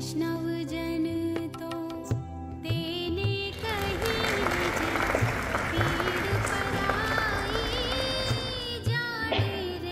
वैष्णव जन तो तेने कही पीड़ पराई जाने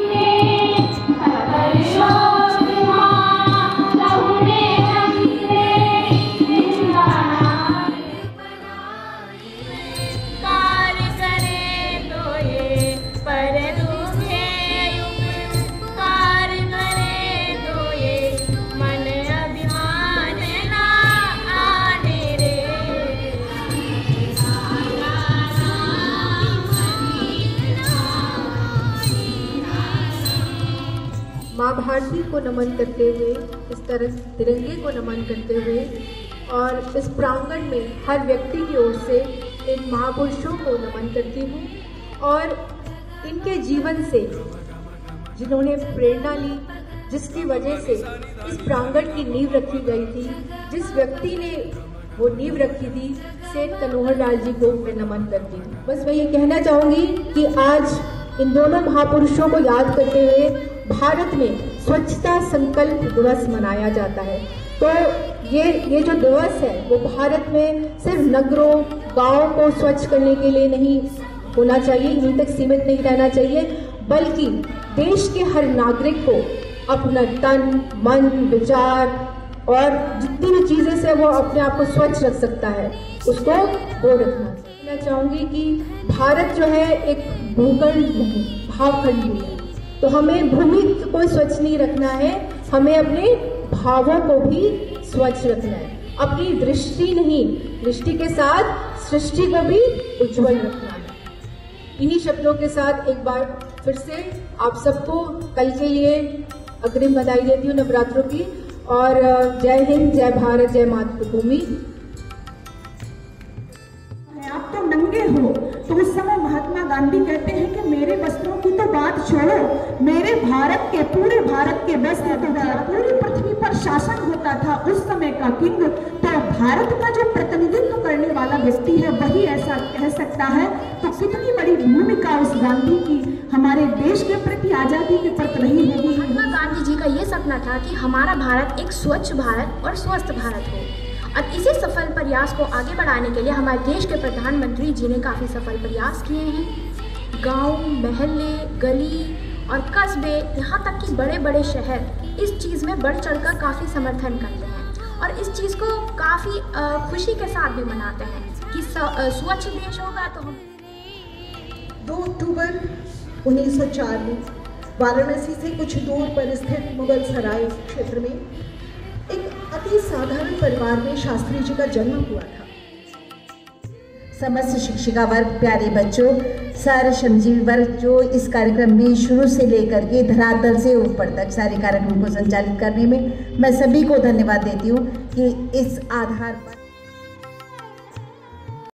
माँ भारती को नमन करते हुए, इस तरह तिरंगे को नमन करते हुए और इस प्रांगण में हर व्यक्ति की ओर से इन महापुरुषों को नमन करती हूँ और इनके जीवन से जिन्होंने प्रेरणा ली, जिसकी वजह से इस प्रांगण की नींव रखी गई थी, जिस व्यक्ति ने वो नींव रखी थी, सेठ कन्हैया लाल जी को मैं नमन करती हूँ। बस मैं ये कहना चाहूँगी कि आज इन दोनों महापुरुषों को याद करते हुए भारत में स्वच्छता संकल्प दिवस मनाया जाता है। तो ये जो दिवस है वो भारत में सिर्फ नगरों गांवों को स्वच्छ करने के लिए नहीं होना चाहिए, यहीं तक सीमित नहीं रहना चाहिए, बल्कि देश के हर नागरिक को अपना तन मन विचार और जितनी भी चीजें से वो अपने आप को स्वच्छ रख सकता है उसको वो रखना। मैं चाहूंगी कि भारत जो है एक भूखंड नहीं भावखंड भी है, तो हमें भूमि को स्वच्छ नहीं रखना है, हमें अपने भावों को भी स्वच्छ रखना है, अपनी दृष्टि नहीं दृष्टि के साथ सृष्टि को भी उज्जवल रखना है। इन्हीं शब्दों के साथ एक बार फिर से आप सबको कल के लिए अग्रिम बधाई देती हूँ नवरात्रों की, और जय हिंद, जय भारत, जय मातृभूमि। आप तो नंगे हो, तो उस समय महात्मा गांधी कहते हैं कि मेरे वस्त्रों की तो बात छोड़ो, मेरे भारत के पूरे भारत के वस्त्र तो पूरी पृथ्वी पर शासन होता था उस समय का किंग। तो भारत का जो प्रतिनिधित्व करने वाला व्यक्ति है वही ऐसा कह सकता है। तो कितनी बड़ी भूमिका उस गांधी की हमारे देश के प्रति, आजादी के प्रति रही होगी। महात्मा गांधी जी का ये सपना था कि हमारा भारत एक स्वच्छ भारत और स्वस्थ भारत हो, और इसी सफल प्रयास को आगे बढ़ाने के लिए हमारे देश के प्रधानमंत्री जी ने काफ़ी सफल प्रयास किए हैं। गांव, महल्ले, गली और कस्बे, यहाँ तक कि बड़े बड़े शहर इस चीज़ में बढ़ चढ़कर काफ़ी समर्थन करते हैं और इस चीज़ को काफ़ी खुशी के साथ भी मनाते हैं कि स्वच्छ देश होगा तो हम। 2 अक्टूबर 1904 में वाराणसी से कुछ दूर पर स्थित मुगल सराय क्षेत्र में एक अति साधारण परिवार में शास्त्री जी का जन्म हुआ था। समस्त शिक्षिका वर्ग, प्यारे बच्चों, सारे श्रमजीवी वर्ग जो इस कार्यक्रम में शुरू से लेकर के धरातल से ऊपर तक सारे कार्यक्रम को संचालित करने में मैं सभी को धन्यवाद देती हूँ कि इस आधार पर